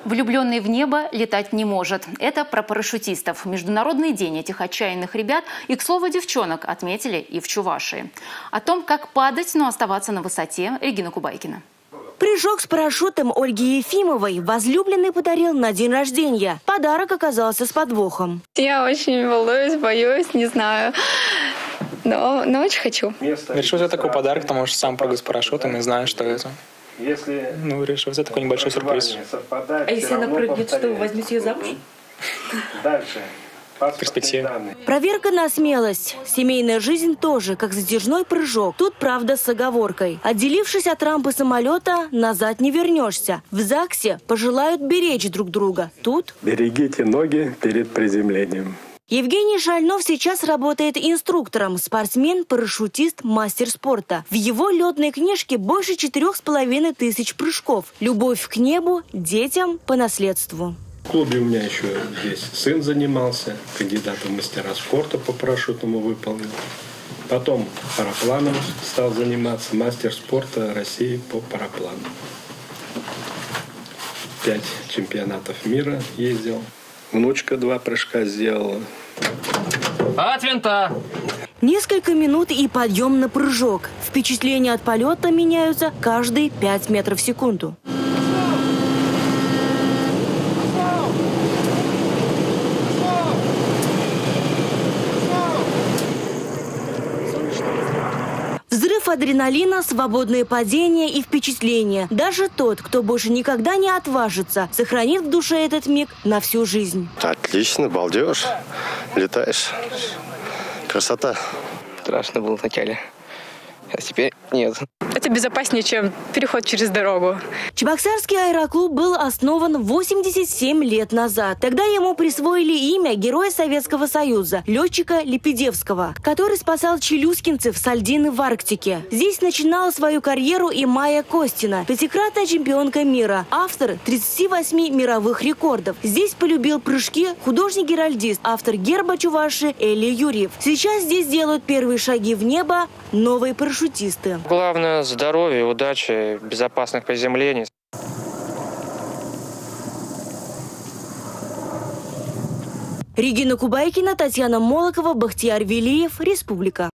Влюбленный в небо летать не может. Это про парашютистов. Международный день этих отчаянных ребят и, к слову, девчонок отметили и в Чувашии. О том, как падать, но оставаться на высоте, Регина Кубайкина. Прыжок с парашютом Ольги Ефимовой возлюбленный подарил на день рождения. Подарок оказался с подвохом. Я очень волнуюсь, боюсь, не знаю. Но очень хочу. Решил взять такой подарок, потому что сам прыгаю с парашютом и знаю, что это. Решил взять такой небольшой сюрприз. А если она прыгнет, что вы возьмете ее замуж? Дальше. В перспективе. Проверка на смелость. Семейная жизнь тоже, как затяжной прыжок. Тут, правда, с оговоркой. Отделившись от рампы самолета, назад не вернешься. В ЗАГСе пожелают беречь друг друга. Тут... Берегите ноги перед приземлением. Евгений Шальнов сейчас работает инструктором, спортсмен, парашютист, мастер спорта. В его летной книжке больше 4500 прыжков. Любовь к небу, детям по наследству. В клубе у меня еще здесь сын занимался, кандидат в мастера спорта по парашютному выполнил. Потом парапланом стал заниматься, мастер спорта России по параплану. 5 чемпионатов мира ездил. Внучка 2 прыжка сделала. От винта! Несколько минут и подъем на прыжок. Впечатления от полета меняются каждые 5 метров в секунду. Взрыв адреналина, свободное падение и впечатления. Даже тот, кто больше никогда не отважится, сохранит в душе этот миг на всю жизнь. Отлично, балдеж. Летаешь. Красота. Страшно было вначале, а теперь нет. Это безопаснее, чем переход через дорогу. Чебоксарский аэроклуб был основан 87 лет назад. Тогда ему присвоили имя Героя Советского Союза, летчика Лепедевского, который спасал челюскинцев с льдины в Арктике. Здесь начинала свою карьеру и Майя Костина, 5-кратная чемпионка мира, автор 38 мировых рекордов. Здесь полюбил прыжки художник-геральдист, автор герба Чувашии Эли Юрьев. Сейчас здесь делают первые шаги в небо новые парашютисты. Главное – здоровье, удачи, безопасных приземлений. Регина Кубайкина, Татьяна Молокова, Бахтияр Велиев, Республика.